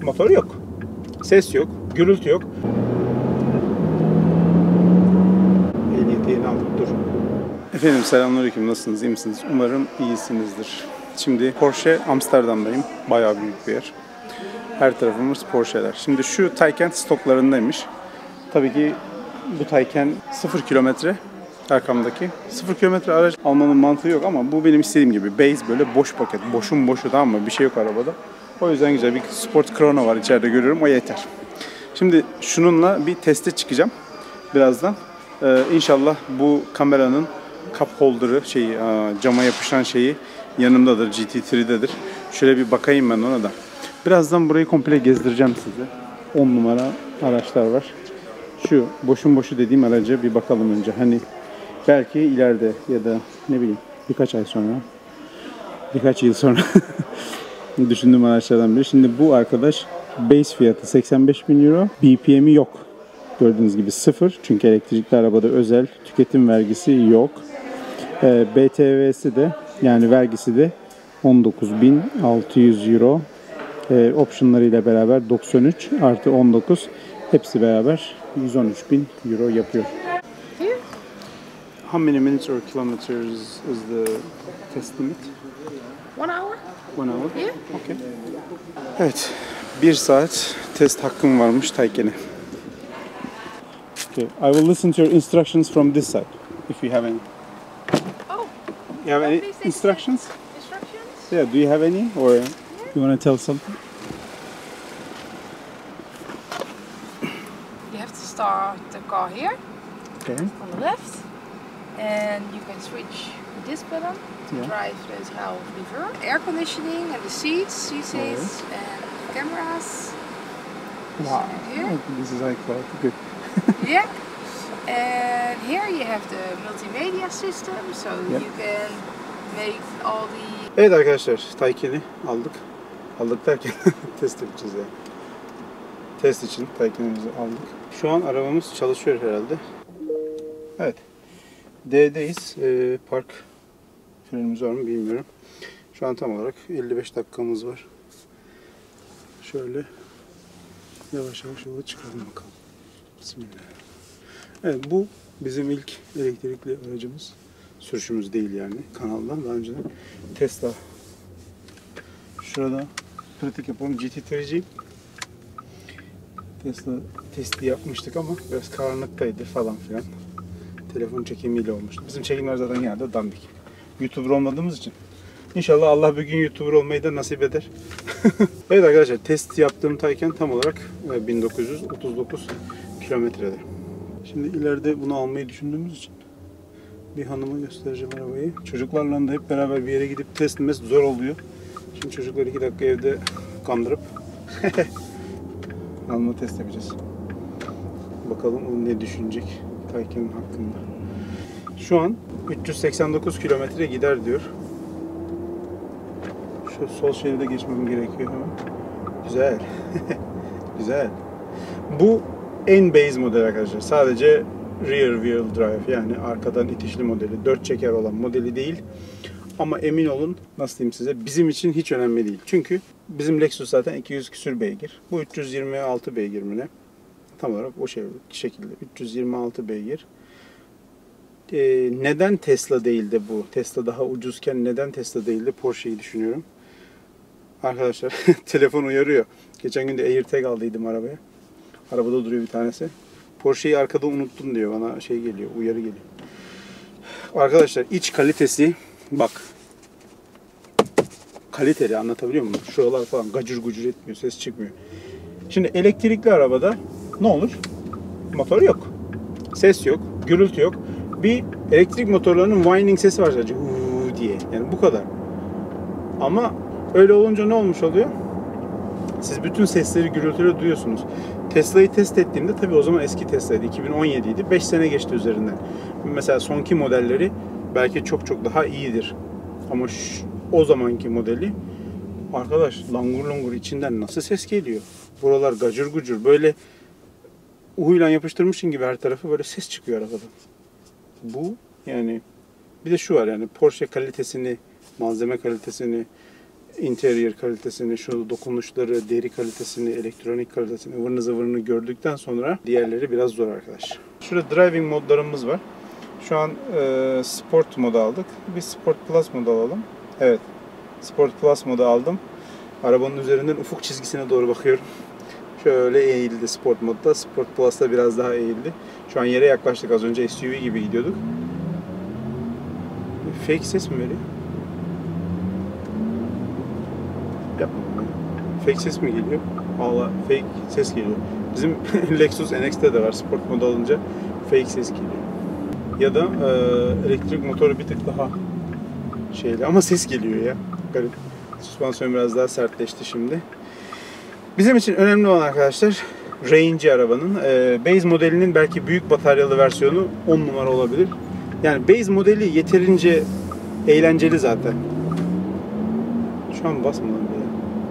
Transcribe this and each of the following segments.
Motor yok. Ses yok. Gürültü yok. Ehliyeti yeni aldım. Dur. Efendim selamünaleyküm. Nasılsınız? İyi misiniz? Umarım iyisinizdir. Şimdi Porsche Amsterdam'dayım. Bayağı büyük bir yer. Her tarafımız Porsche'ler. Şimdi şu Taycan stoklarındaymış. Tabii ki bu Taycan 0 kilometre arkamdaki. 0 kilometre araç almanın mantığı yok ama bu benim istediğim gibi. Base böyle boş paket. Boşun boşu, tamam mı? Bir şey yok arabada. O yüzden güzel bir Sport Chrono var içeride, görüyorum. O yeter. Şimdi şununla bir teste çıkacağım birazdan. İnşallah bu kameranın cup holder'ı, cama yapışan şeyi yanımdadır. GT3'dedir. Şöyle bir bakayım ben ona da. Birazdan burayı komple gezdireceğim size. 10 numara araçlar var. Şu boşun boşu dediğim araca bir bakalım önce. Hani belki ileride ya da ne bileyim birkaç ay sonra, birkaç yıl sonra düşündüğüm araçlardan biri. Şimdi bu arkadaş base fiyatı 85.000 euro. BPM'i yok. Gördüğünüz gibi 0. Çünkü elektrikli arabada özel tüketim vergisi yok. BTV'si de, yani vergisi de 19.600 euro. Optionlarıyla beraber 93 artı 19 hepsi beraber 113.000 euro yapıyor. How many minutes or kilometers is the test limit? 1 hour? 1 hour? Yeah. Okay. Evet, 1 saat test hakkım varmış Taycan'e. Okay, I will listen to your instructions from this side, if you have any. Oh. You have any Please say instructions? instructions? Yeah, do you have any, or you want to tell something? You have to start the car here Okay. on the left, and you can switch this button to Yeah. drive the half reverse. Air conditioning and the seats, and cameras. Wow, Here. this is high quality. Good. Yeah. And here you have the multimedia system, so Yep. you can make all the. Evet arkadaşlar, Taycan'i aldık. Aldık derken test yapacağız yani. Test için Taycan'ımızı aldık. Şu an arabamız çalışıyor herhalde. Evet. D'deyiz. Park frenimiz var mı bilmiyorum. Şu an tam olarak 55 dakikamız var. Şöyle yavaş yavaş yola çıkalım bakalım. Bismillah. Evet, bu bizim ilk elektrikli aracımız. Sürüşümüz değil yani kanaldan. Daha önceden Tesla. Şurada pratik yapalım. GT3'ciyim. Tesla testi yapmıştık ama biraz karanlıktaydı falan filan. Telefon çekimiyle olmuştu. Bizim çekimler zaten genelde dandik. YouTuber olmadığımız için. İnşallah Allah bir gün YouTuber olmayı da nasip eder. Evet arkadaşlar, test yaptığım Taycan tam olarak 1939 kilometrede. Şimdi ileride bunu almayı düşündüğümüz için bir hanıma göstereceğim arabayı. Çocuklarla da hep beraber bir yere gidip test etmesi zor oluyor. Şimdi çocukları 2 dakika evde kandırıp alma test yapacağız. Bakalım o ne düşünecek Taycan'ın hakkında. Şu an 389 kilometre gider diyor. Şu sol şeride geçmem gerekiyor hemen. Güzel. Güzel. Bu en base model arkadaşlar. Sadece rear wheel drive, yani arkadan itişli modeli. 4 çeker olan modeli değil. Ama emin olun, nasıl diyeyim size, bizim için hiç önemli değil. Çünkü bizim Lexus zaten 200 küsür beygir. Bu 326 beygir mi ne? Tam olarak o şekilde. 326 beygir. Neden Tesla değil de bu? Tesla daha ucuzken neden Tesla değil de Porsche'yi düşünüyorum. Arkadaşlar telefon uyarıyor. Geçen gün de AirTag aldıydım arabaya. Arabada duruyor bir tanesi. Porsche'yi arkada unuttum diyor. Bana şey geliyor, uyarı geliyor. Arkadaşlar iç kalitesi bak. Kaliteli, anlatabiliyor muyum? Şuralar falan gacır gucur etmiyor, ses çıkmıyor. Şimdi elektrikli arabada ne olur? Motor yok. Ses yok, gürültü yok. Bir elektrik motorlarının whining sesi var sadece. Uuu diye. Yani bu kadar. Ama öyle olunca ne olmuş oluyor? Siz bütün sesleri, gürültüleri duyuyorsunuz. Tesla'yı test ettiğimde, tabii o zaman eski Tesla'ydı. 2017 idi. 5 sene geçti üzerinden. Mesela sonki modelleri belki çok çok daha iyidir. Ama o zamanki modeli, arkadaş, langur langur içinden nasıl ses geliyor? Buralar gacır gucur. Böyle uhuyla yapıştırmışsın gibi her tarafı böyle ses çıkıyor arabadan. Bu yani, bir de şu var yani, Porsche kalitesini, malzeme kalitesini, interior kalitesini, şu dokunuşları, deri kalitesini, elektronik kalitesini, ıvırını zıvırını gördükten sonra diğerleri biraz zor arkadaş. Şurada driving modlarımız var. Şu an Sport modu aldık. Bir Sport Plus modu alalım. Evet, Sport Plus modu aldım. Arabanın üzerinden ufuk çizgisine doğru bakıyorum. Şöyle eğildi Sport modda. Sport Plus'ta biraz daha eğildi. Şu an yere yaklaştık. Az önce SUV gibi gidiyorduk. Fake ses mi veriyor? Yapma. Fake ses mi geliyor? Valla fake ses geliyor. Bizim Lexus NX'te de var. Sport modu alınca fake ses geliyor. Ya da elektrik motoru bir tık daha şeyli ama ses geliyor ya. Garip. Süspansiyon biraz daha sertleşti şimdi. Bizim için önemli olan arkadaşlar range'i arabanın. Base modelinin belki büyük bataryalı versiyonu 10 numara olabilir. Yani base modeli yeterince eğlenceli zaten. Şu an basmadım bile.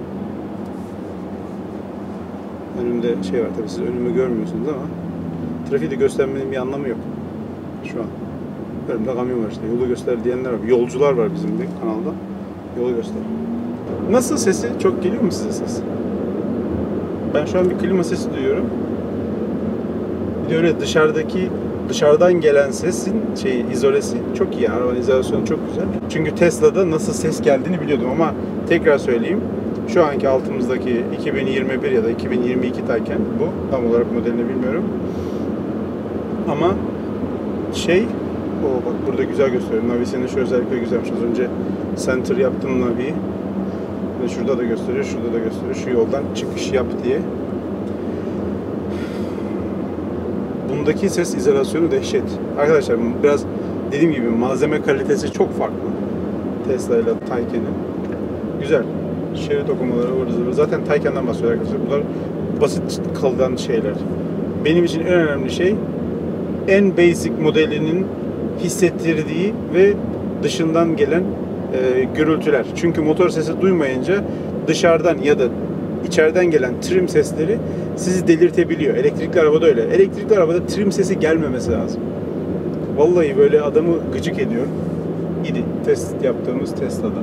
Önümde şey var tabii, siz önümü görmüyorsunuz ama trafiği de göstermenin bir anlamı yok. Şu an. Önümde kamyon var işte. Yolu göster diyenler var. Yolcular var bizim de kanalda. Yolu göster. Nasıl sesi? Çok geliyor mu size ses? Ben şu an bir klima sesi duyuyorum. Bir de öyle dışarıdan gelen sesin izolesi çok iyi. Arabanın izolasyonu çok güzel. Çünkü Tesla'da nasıl ses geldiğini biliyordum ama tekrar söyleyeyim. Şu anki altımızdaki 2021 ya da 2022 Taycan bu. Tam olarak modelini bilmiyorum. Ama bak burada güzel gösteriyor. Navi'sinin şu özellikle güzelmiş. Az önce center yaptım Navi'yi. Şurada da gösteriyor, şurada da gösteriyor. Şu yoldan çıkış yap diye. Bundaki ses izolasyonu dehşet. Arkadaşlar biraz dediğim gibi malzeme kalitesi çok farklı. Tesla ile Taycan'ın. Güzel. Şerit okumaları orada. Zaten Taycan'dan bahsediyor arkadaşlar. Bunlar basit kalınan şeyler. Benim için en önemli şey en basic modelinin hissettirdiği ve dışından gelen gürültüler. Çünkü motor sesi duymayınca dışarıdan ya da içeriden gelen trim sesleri sizi delirtebiliyor. Elektrikli arabada öyle. Elektrikli arabada trim sesi gelmemesi lazım. Vallahi böyle adamı gıcık ediyor. İdi. Test yaptığımız Tesla'da.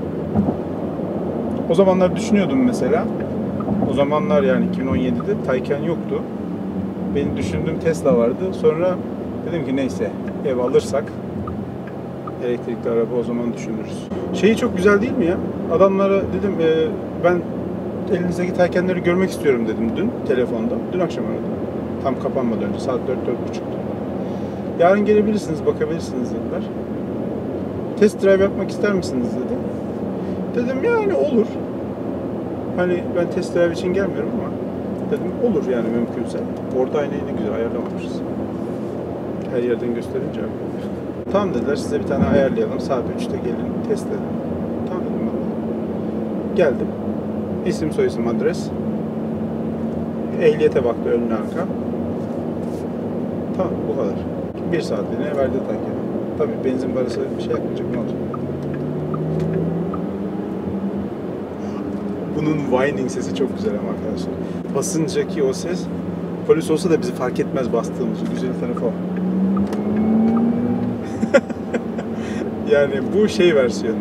O zamanlar düşünüyordum mesela. O zamanlar yani 2017'de Taycan yoktu. Benim düşündüğüm Tesla vardı. Sonra dedim ki neyse ev alırsak elektrikli araba o zaman düşünürüz. Şeyi çok güzel değil mi ya? Adamlara dedim ben elinizdeki Taycan'ları görmek istiyorum dedim dün telefonda. Dün akşam aradım. Tam kapanmadan önce saat 4-4.30'da. Yarın gelebilirsiniz, bakabilirsiniz dediler. Test drive yapmak ister misiniz dedi. Dedim yani olur. Hani ben test drive için gelmiyorum ama dedim olur yani mümkünse. Orada aynayı ne güzel ayarlamamışız. Her yerden gösterince. Tamam dediler, size bir tane ayarlayalım. Saat 3'te gelin test edin. Tamam dedim ben. Geldim. İsim soyisim adres. Ehliyete baktı önüne arka. Tamam bu kadar. 1 saatliğine verdi Taycan. Tabii benzin parası bir şey yapmayacak, ne olacak? Bunun whining sesi çok güzel ama arkadaşlar. Basıncaki o ses, polis olsa da bizi fark etmez bastığımızı. Güzel tarafı o. Yani bu şey versiyonu.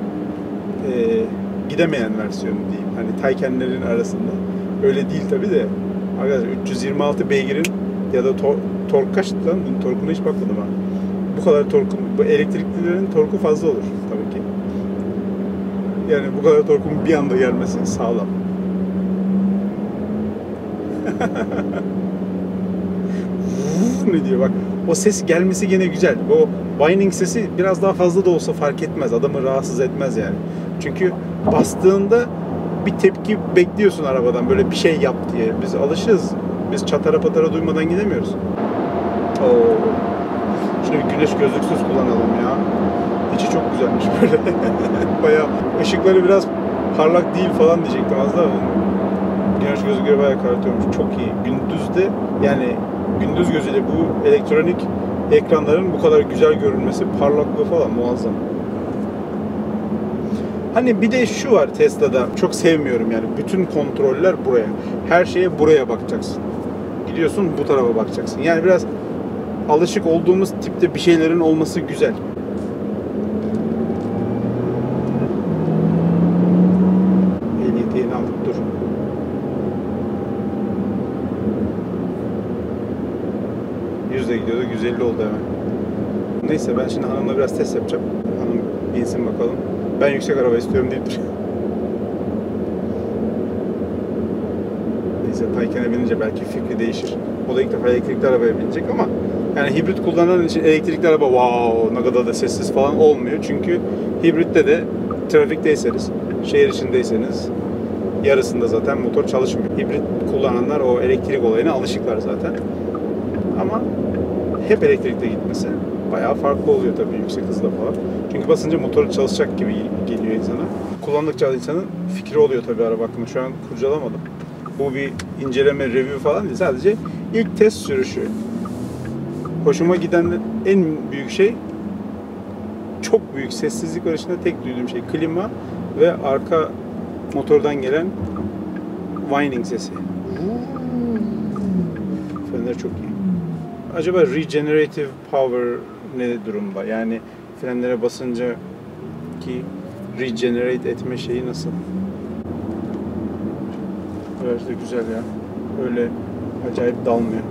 Gidemeyen versiyonu diyeyim. Hani Taycan'lerin arasında. Öyle değil tabi de. Arkadaşlar 326 beygirin ya da tork kaç lan? Bunun torkuna hiç bakmadım ha. Bu kadar torkun, bu elektriklilerin torku fazla olur tabii ki. Yani bu kadar torkun bir anda gelmesi sağlam. Ne diyor bak. O ses gelmesi gene güzel. O whining sesi biraz daha fazla da olsa fark etmez. Adamı rahatsız etmez yani. Çünkü bastığında bir tepki bekliyorsun arabadan. Böyle bir şey yap diye. Biz alışığız. Biz çatara patara duymadan gidemiyoruz. Oo. Şöyle bir güneş gözlüksüz kullanalım ya. İçi çok güzelmiş böyle. Bayağı ışıkları biraz parlak değil falan diyecektim az daha. Güneş gözlükleri bayağı karartıyormuş. Çok iyi. Gündüzde yani gündüz gözüyle bu elektronik ekranların bu kadar güzel görünmesi, parlaklığı falan muazzam. Hani bir de şu var Tesla'da, çok sevmiyorum yani. Bütün kontroller buraya. Her şeye buraya bakacaksın. Gidiyorsun bu tarafa bakacaksın. Yani biraz alışık olduğumuz tipte bir şeylerin olması güzel. 100'e gidiyorduk, 150 oldu hemen. Neyse ben şimdi hanımla biraz test yapacağım. Hanım binsin bakalım. Ben yüksek araba istiyorum deyip duruyor. Neyse Taycan'e binince belki fikri değişir. O da ilk defa elektrikli arabaya binecek ama yani hibrit kullanan için elektrikli araba wow ne kadar da sessiz falan olmuyor. Çünkü hibritte de trafikteyseniz, şehir içindeyseniz yarısında zaten motor çalışmıyor. Hibrit kullananlar o elektrik olayına alışıklar zaten. Ama hep elektrikle gitmesi bayağı farklı oluyor tabii yüksek hızla falan. Çünkü basınca motor çalışacak gibi geliyor insana. Kullandıkça insanın fikri oluyor tabii araba hakkında. Şu an kurcalamadım. Bu bir inceleme, review falan değil. Sadece ilk test sürüşü. Hoşuma giden en büyük şey çok büyük sessizlik var içinde. Tek duyduğum şey klima ve arka motordan gelen whining sesi. Frenler çok iyi. Acaba regenerative power ne durumda? Yani frenlere basınca ki regenerate etme şeyi nasıl? Biraz da güzel ya. Öyle acayip dalmıyor.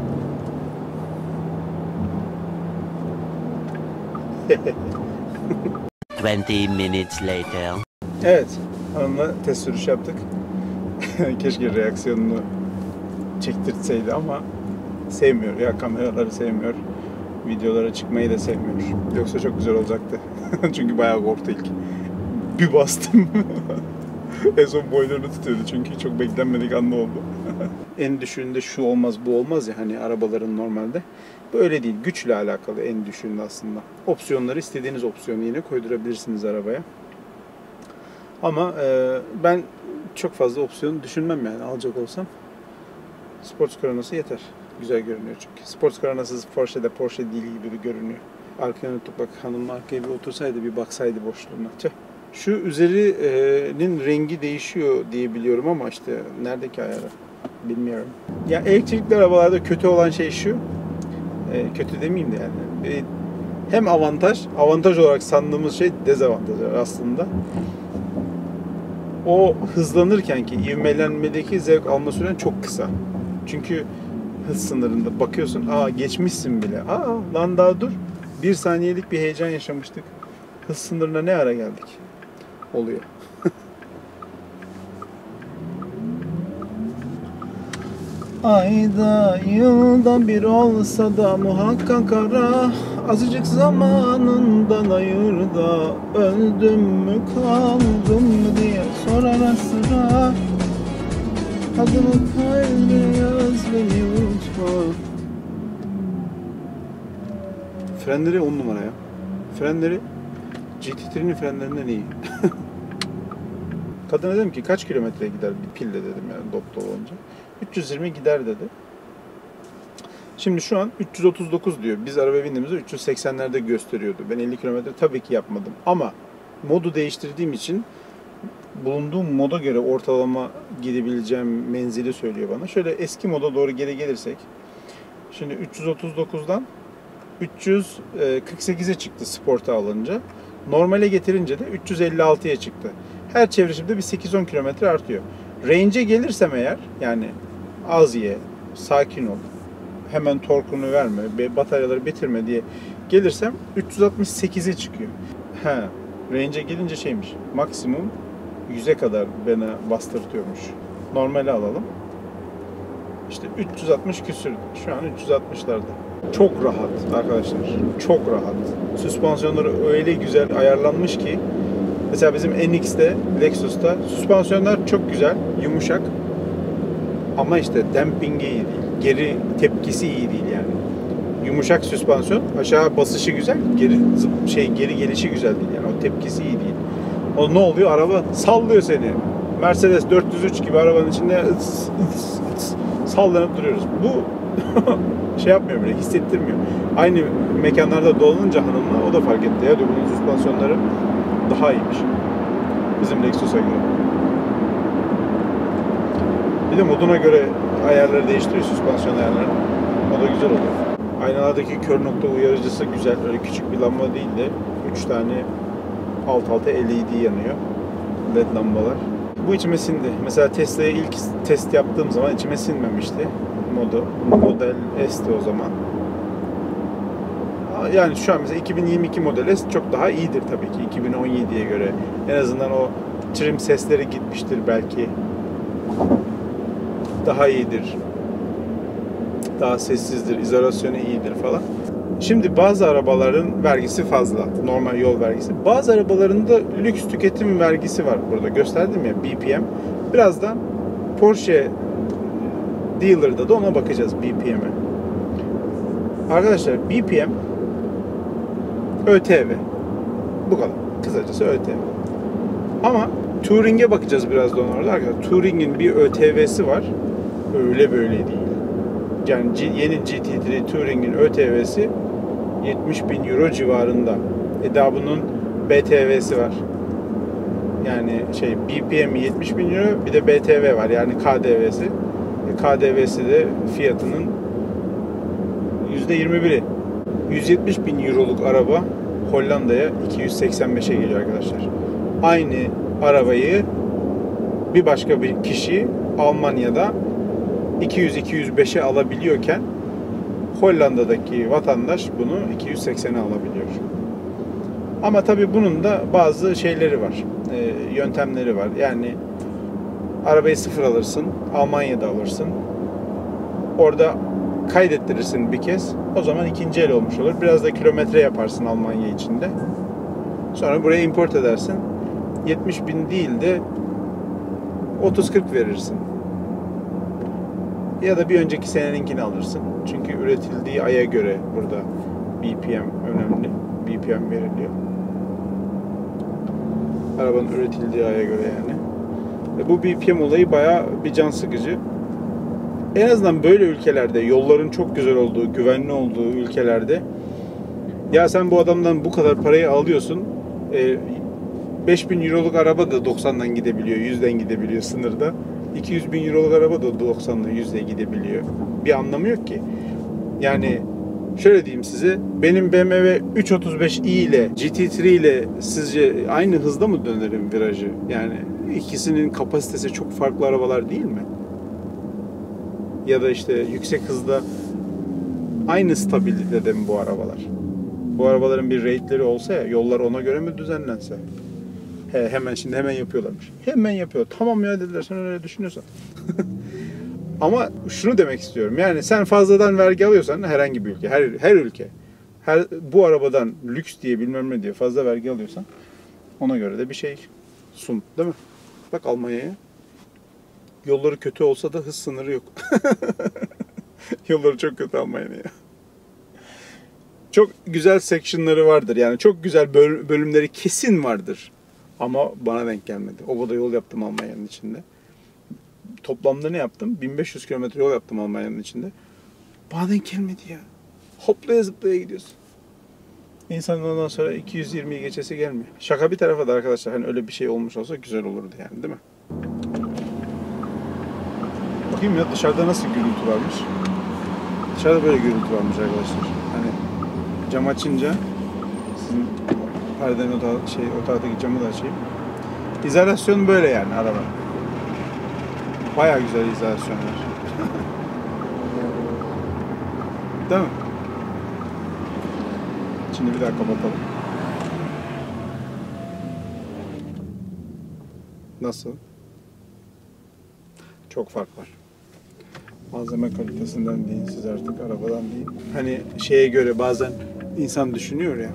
20 minutes later. Evet, hanımla test sürüş yaptık. Keşke reaksiyonunu çektirtseydi ama sevmiyor ya, kameraları sevmiyor. Videolara çıkmayı da sevmiyor. Yoksa çok güzel olacaktı. Çünkü bayağı korktu ilk. Bir bastım. En son boylarını tutuyordu çünkü çok beklenmedik anda oldu. En düşüğünde şu olmaz bu olmaz ya hani arabaların normalde. Böyle değil. Güçle alakalı en düşüğünde aslında. Opsiyonları istediğiniz opsiyonu yine koydurabilirsiniz arabaya. Ama ben çok fazla opsiyon düşünmem yani alacak olsam. Sports Corona'sı yeter. Güzel görünüyor çünkü. Sports Corona'sız Porsche'de Porsche değil gibi görünüyor. Arkaya unuttuk bak, hanım arkaya bir otursaydı bir baksaydı boşluğuna. Tüh. Şu üzerinin rengi değişiyor diye biliyorum ama işte neredeki ayarı bilmiyorum. Ya elektrikli arabalarda kötü olan şey şu. Kötü demeyeyim de yani. Hem avantaj olarak sandığımız şey dezavantajlar aslında. O hızlanırken ki ivmelenmedeki zevk alma süren çok kısa. Çünkü hız sınırında bakıyorsun, geçmişsin bile. Lan daha dur. 1 saniyelik bir heyecan yaşamıştık. Hız sınırına ne ara geldik? Oluyor. Ayda yılda bir olsa da muhakkak ara, azıcık zamanından ayır da, öldüm mü kaldım mı diye sor ara sıra. Adımı kalbine yaz beni unutma. Frenleri 10 numara ya. Frenleri GT3'nin frenlerinden iyi. Kadına dedim ki kaç kilometre gider bir pille dedim yani dop olunca. 320 gider dedi. Şimdi şu an 339 diyor. Biz arabaya bindiğimizde 380'lerde gösteriyordu. Ben 50 kilometre tabii ki yapmadım. Ama modu değiştirdiğim için bulunduğum moda göre ortalama gidebileceğim menzili söylüyor bana. Şöyle eski moda doğru geri gelirsek. Şimdi 339'dan 348'e çıktı Sport'a alınca. Normale getirince de 356'ya çıktı. Her çevrişimde bir 8-10 kilometre artıyor. Range'e gelirsem eğer, yani az ye, sakin ol, hemen torkunu verme, bataryaları bitirme diye gelirsem 368'e çıkıyor. Range'e gelince şeymiş, maksimum 100'e kadar bana bastırtıyormuş. Normale alalım. İşte 360 küsürdü. Şu an 360'larda. Çok rahat arkadaşlar. Çok rahat. Süspansiyonları öyle güzel ayarlanmış ki. Mesela bizim NX'te, Lexus'ta süspansiyonlar çok güzel, yumuşak. Ama işte dampingi iyi değil. Geri tepkisi iyi değil yani. Yumuşak süspansiyon, aşağı basışı güzel, geri gelişi güzel değil yani. O tepkisi iyi değil. O ne oluyor? Araba sallıyor seni. Mercedes 403 gibi arabanın içinde sallanıp duruyoruz. Bu şey yapmıyor bile, hissettirmiyor. Aynı mekanlarda dolanınca hanımla o da fark etti ya. Bunun süspansiyonları daha iyiymiş. Bizim Lexus'a göre. Bir de moduna göre ayarları değiştiriyor, süspansiyon ayarları. O da güzel oluyor. Aynalardaki kör nokta uyarıcısı güzel. Öyle küçük bir lamba değil de 3 tane alt alta LED yanıyor. LED lambalar. Bu içime sindi. Mesela Tesla'ya ilk test yaptığım zaman içime sinmemişti. Model S'ti o zaman. yani şu an mesela 2022 modeli çok daha iyidir tabii ki 2017'ye göre. En azından o trim sesleri gitmiştir belki. Daha iyidir. Daha sessizdir, izolasyonu iyidir falan. Şimdi bazı arabaların vergisi fazla. Normal yol vergisi. Bazı arabaların da lüks tüketim vergisi var burada. Gösterdim ya, BPM. Birazdan Porsche Dealer'da da ona bakacağız, BPM'e. Arkadaşlar BPM ÖTV. Bu kadar. Kısacası ÖTV. Ama Touring'e bakacağız birazdan orada arkadaşlar. Touring'in bir ÖTV'si var. Öyle böyle değil. Yani yeni GT3 Touring'in ÖTV'si 70.000 euro civarında. Daha bunun BTV'si var. Yani BPM 70.000 euro, bir de BTV var. Yani KDV'si. KDV'si de fiyatının %21'i. 170.000 euroluk araba Hollanda'ya 285'e geliyor arkadaşlar. Aynı arabayı bir başka bir kişi Almanya'da 200-205'e alabiliyorken Hollanda'daki vatandaş bunu 280'e alabiliyor. Ama tabii bunun da bazı şeyleri var. Yöntemleri var. Yani arabayı sıfır alırsın, Almanya'da alırsın. Orada kaydettirirsin bir kez. O zaman ikinci el olmuş olur. Biraz da kilometre yaparsın Almanya içinde. Sonra buraya import edersin. 70.000 değil de 30-40 verirsin. Ya da bir önceki seneninkini alırsın. Çünkü üretildiği aya göre burada BPM önemli. BPM veriliyor. Arabanın üretildiği aya göre yani. Ve bu BPM olayı bayağı bir can sıkıcı. En azından böyle ülkelerde, yolların çok güzel olduğu, güvenli olduğu ülkelerde, ya sen bu adamdan bu kadar parayı alıyorsun, 5.000 euroluk araba da 90'dan gidebiliyor, 100'den gidebiliyor sınırda. 200.000 euroluk araba da 90'la 100'le gidebiliyor. Bir anlamı yok ki. Yani şöyle diyeyim size, benim BMW 335i ile GT3 ile sizce aynı hızda mı dönerim virajı? Yani ikisinin kapasitesi çok farklı arabalar değil mi? Ya da işte yüksek hızda aynı stabilitede mi bu arabalar? Bu arabaların bir rate'leri olsa ya, yollar ona göre mi düzenlense? Hemen yapıyorlarmış. Hemen yapıyor. Tamam ya dediler, sen öyle düşünüyorsan. Ama şunu demek istiyorum. Yani sen fazladan vergi alıyorsan herhangi bir ülke, her ülke, bu arabadan lüks diye bilmem ne diye fazla vergi alıyorsan ona göre de bir şey sun, değil mi? Bak Almanya'ya. Yolları kötü olsa da hız sınırı yok. Yolları çok kötü Almanya'ya. Çok güzel section'ları vardır. Yani çok güzel bölümleri kesin vardır. Ama bana denk gelmedi. Obada yol yaptım Almanya'nın içinde. Toplamda ne yaptım? 1500 kilometre yol yaptım Almanya'nın içinde. Bana denk gelmedi ya. Hoplaya zıplaya gidiyorsun. İnsanın ondan sonra 220'yi geçesi gelmiyor. Şaka bir tarafa da arkadaşlar, hani öyle bir şey olmuş olsa güzel olurdu yani, değil mi? Bakayım ya dışarıda nasıl gürültü varmış. Dışarıda böyle gürültü varmış arkadaşlar. Hani cam açınca, sizin perdenin o taraftaki camı da açayım. İzolasyon böyle yani araba. Bayağı güzel izolasyon var. Değil mi? Şimdi bir daha kapatalım. Nasıl? Çok fark var. Malzeme kalitesinden deyin siz artık, arabadan deyin. Hani şeye göre bazen insan düşünüyor ya.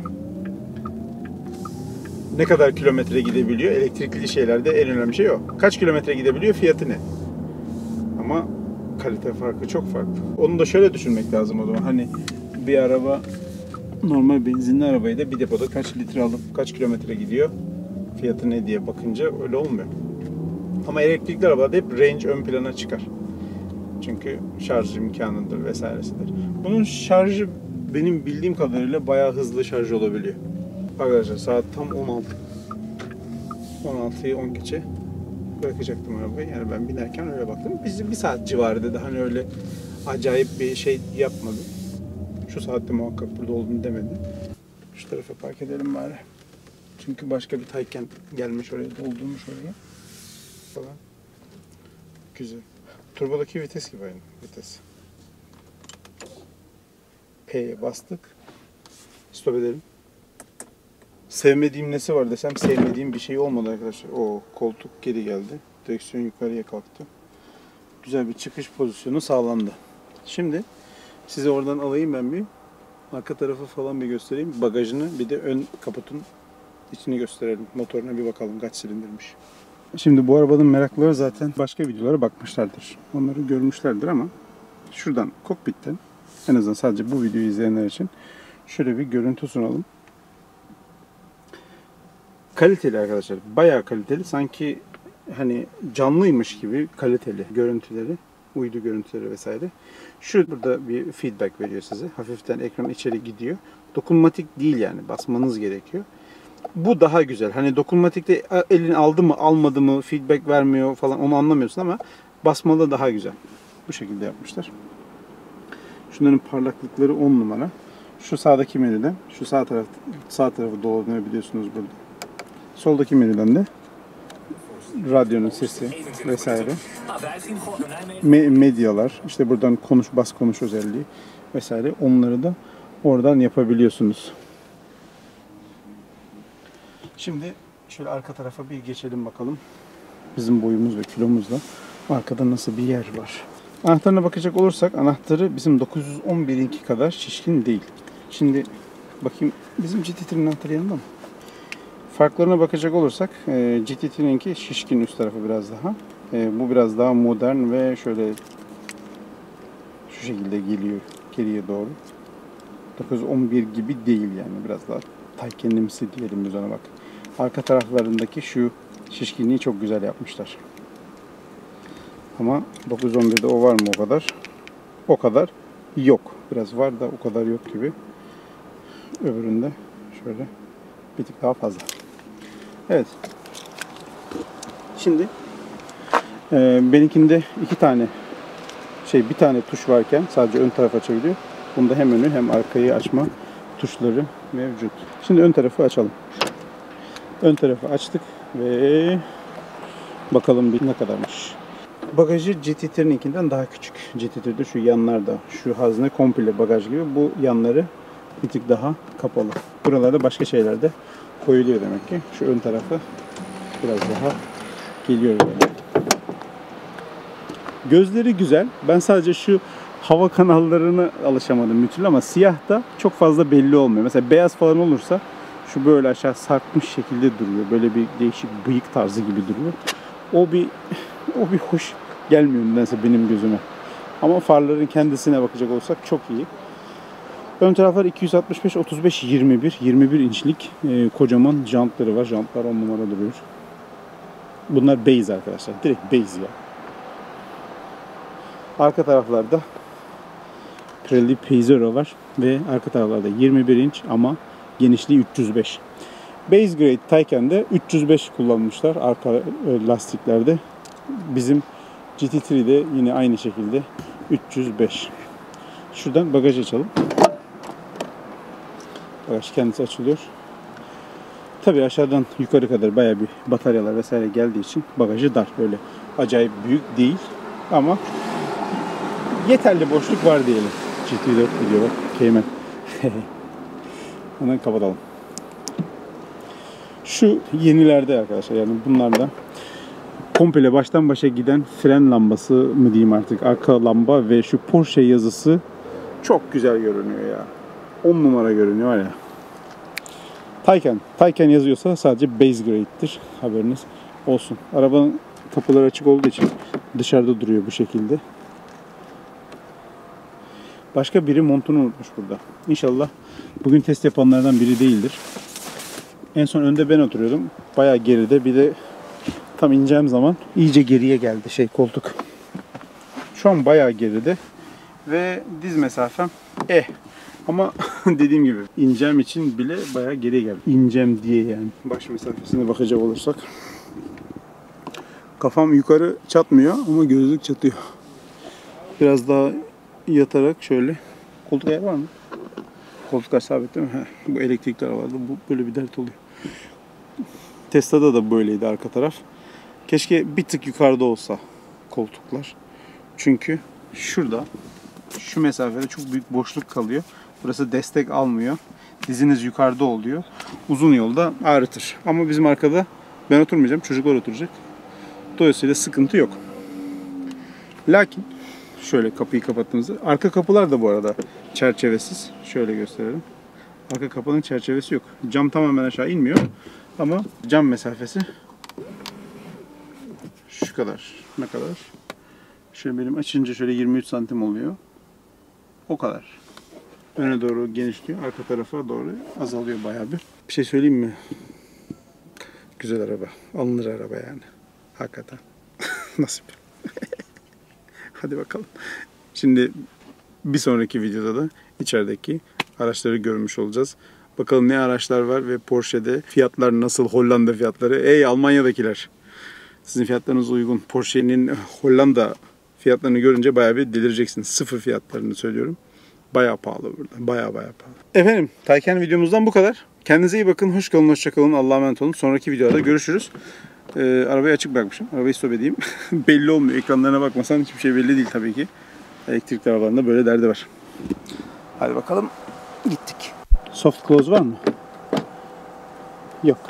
Ne kadar kilometre gidebiliyor? Elektrikli şeylerde en önemli şey o. Kaç kilometre gidebiliyor? Fiyatı ne? Ama kalite farkı çok farklı. Onu da şöyle düşünmek lazım o zaman. Hani bir araba, normal benzinli arabayı da bir depoda kaç litre alıp kaç kilometre gidiyor? Fiyatı ne diye bakınca öyle olmuyor. Ama elektrikli arabada hep range ön plana çıkar. Çünkü şarj imkanıdır vesairesidir. Bunun şarjı benim bildiğim kadarıyla bayağı hızlı şarj olabiliyor. Arkadaşlar saat tam 16. 16'yı 10 geçe bırakacaktım arabayı. Yani ben binerken öyle baktım. Bizim bir saat civarı dedi. Hani öyle acayip bir şey yapmadı. Şu saatte muhakkak burada olduğunu demedi. Şu tarafa park edelim bari. Çünkü başka bir Taycan gelmiş oraya, doldurmuş oraya falan. Güzel. Turbodaki vites gibi aynı vites. P'ye bastık. Stop edelim. Sevmediğim nesi var desem sevmediğim bir şey olmadı arkadaşlar. O koltuk geri geldi. Direksiyon yukarıya kalktı. Güzel bir çıkış pozisyonu sağlandı. Şimdi size oradan alayım ben bir. Arka tarafı falan bir göstereyim. Bagajını bir de ön kaputun içini gösterelim. Motoruna bir bakalım kaç silindirmiş. Şimdi bu arabanın meraklıları zaten başka videolara bakmışlardır. Onları görmüşlerdir ama şuradan kokpitten en azından sadece bu videoyu izleyenler için şöyle bir görüntü sunalım. Kaliteli arkadaşlar. Bayağı kaliteli. Sanki hani canlıymış gibi kaliteli görüntüleri, uydu görüntüleri vesaire. Burada bir feedback veriyor size. Hafiften ekran içeri gidiyor. Dokunmatik değil yani. Basmanız gerekiyor. Bu daha güzel. Hani dokunmatikte elini aldı mı almadı mı feedback vermiyor falan onu anlamıyorsun ama basmalı daha güzel. Bu şekilde yapmışlar. Şunların parlaklıkları 10 numara. Şu sağdaki menüden, şu sağ tarafı dolanabiliyorsunuz burada. Soldaki menüden de radyonun sesi vesaire. Medyalar, işte buradan bas konuş özelliği vesaire onları da oradan yapabiliyorsunuz. Şimdi şöyle arka tarafa bir geçelim bakalım. Bizim boyumuz ve kilomuzla arkada nasıl bir yer var. Anahtarına bakacak olursak anahtarı bizim 911'inki kadar şişkin değil. Şimdi bakayım bizim GT3'nin anahtarı yanında mı? Farklarına bakacak olursak GT3'ninki şişkin üst tarafı biraz daha. Bu biraz daha modern ve şöyle şu şekilde geliyor geriye doğru. 911 gibi değil yani biraz daha Taycan'imsi diyelim biz ona bak. Arka taraflarındaki şu şişkinliği çok güzel yapmışlar. Ama 911'de o var mı o kadar? O kadar yok. Biraz var da o kadar yok gibi. Öbüründe şöyle bir tık daha fazla. Evet. Şimdi benimkinde bir tane tuş varken sadece ön taraf açabiliyor. Bunda hem önü hem arkayı açma tuşları mevcut. Şimdi ön tarafı açalım. Ön tarafı açtık ve bakalım ne kadarmış. Bagajı GT3'ninkinden daha küçük. GT3'de şu yanlarda, şu hazne komple bagaj gibi. Bu yanları bir tık daha kapalı. Buralarda başka şeyler de koyuluyor demek ki. Şu ön tarafı biraz daha geliyor böyle. Gözleri güzel. Ben sadece şu hava kanallarına alışamadım bir türlü ama siyah da çok fazla belli olmuyor. Mesela beyaz falan olursa şu böyle aşağı sarkmış şekilde duruyor. Böyle bir değişik bıyık tarzı gibi duruyor. O bir hoş gelmiyor nedense benim gözüme. Ama farların kendisine bakacak olsak çok iyi. Ön taraflar 265 35 21 inçlik kocaman jantları var. Jantlar 10 numara duruyor. Bunlar base arkadaşlar. Direkt base ya. Arka taraflarda Pirelli Paisero var ve arka taraflarda 21 inç ama genişliği 305. Base grade Taycan'de 305 kullanmışlar arka lastiklerde. Bizim GT3'de yine aynı şekilde 305. Şuradan bagaj açalım. Bagaj kendisi açılıyor. Tabii aşağıdan yukarı kadar bayağı bir bataryalar vesaire geldiği için bagajı dar. Böyle acayip büyük değil ama yeterli boşluk var diyelim. GT4 gidiyor bak. Cayman. Hemen kapatalım. Şu yenilerde arkadaşlar yani bunlarda komple baştan başa giden fren lambası mı diyeyim artık arka lamba ve şu Porsche yazısı çok güzel görünüyor ya. 10 numara görünüyor var ya. Taycan yazıyorsa sadece base grade'dir. Haberiniz olsun. Arabanın kapıları açık olduğu için dışarıda duruyor bu şekilde. Başka biri montunu unutmuş burada. İnşallah bugün test yapanlardan biri değildir. En son önde ben oturuyordum. Bayağı geride. Bir de tam ineceğim zaman iyice geriye geldi koltuk. Şu an bayağı geride. Ve diz mesafem ama dediğim gibi ineceğim için bile bayağı geriye geldi. İneceğim diye yani. Baş mesafesine bakacak olursak. Kafam yukarı çatmıyor ama gözlük çatıyor. Biraz daha yatarak şöyle. Koltuk ayağı var mı? Koltuklar sabit değil mi? Bu elektrikli arabalarda bu böyle bir dert oluyor. Tesla'da da böyleydi arka taraf. Keşke bir tık yukarıda olsa koltuklar. Çünkü şurada şu mesafede çok büyük boşluk kalıyor. Burası destek almıyor. Diziniz yukarıda oluyor. Uzun yolda ağrıtır. Ama bizim arkada ben oturmayacağım. Çocuklar oturacak. Dolayısıyla sıkıntı yok. Lakin şöyle kapıyı kapattığımızda arka kapılar da bu arada çerçevesiz. Şöyle gösterelim. Arka kapının çerçevesi yok. Cam tamamen aşağı inmiyor. Ama cam mesafesi şu kadar. Ne kadar? Şöyle benim açınca şöyle 23 santim oluyor. O kadar. Öne doğru genişliyor. Arka tarafa doğru azalıyor bayağı bir. Bir şey söyleyeyim mi? Güzel araba. Alınır araba yani. Hakikaten. Nasip. Hadi bakalım. Şimdi bir sonraki videoda da içerideki araçları görmüş olacağız. Bakalım ne araçlar var ve Porsche'de fiyatlar nasıl, Hollanda fiyatları. Ey Almanya'dakiler! Sizin fiyatlarınız uygun. Porsche'nin Hollanda fiyatlarını görünce bayağı bir delireceksiniz. Sıfır fiyatlarını söylüyorum. Bayağı pahalı burada. Bayağı pahalı. Efendim, Taycan videomuzdan bu kadar. Kendinize iyi bakın. Hoş kalın, hoşça kalın. Allah'a emanet olun. Sonraki videoda görüşürüz. Arabayı açık bırakmışım. Arabayı stop edeyim. Belli olmuyor. Ekranlarına bakmasan hiçbir şey belli değil tabii ki. Elektrikli arabalarında böyle derdi var. Hadi bakalım. Gittik. Soft close var mı? Yok.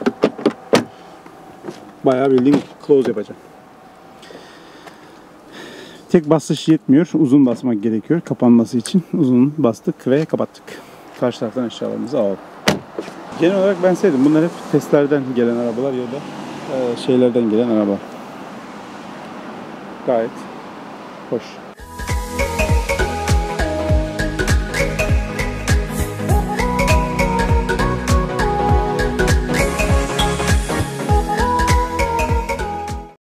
Bayağı bildiğin close yapacağım. Tek basış yetmiyor. Uzun basmak gerekiyor. Kapanması için uzun bastık ve kapattık. Karşı taraftan eşyalarımızı alalım. Genel olarak ben sevdim. Bunlar hep testlerden gelen arabalar ya da şeylerden gelen araba. Gayet hoş.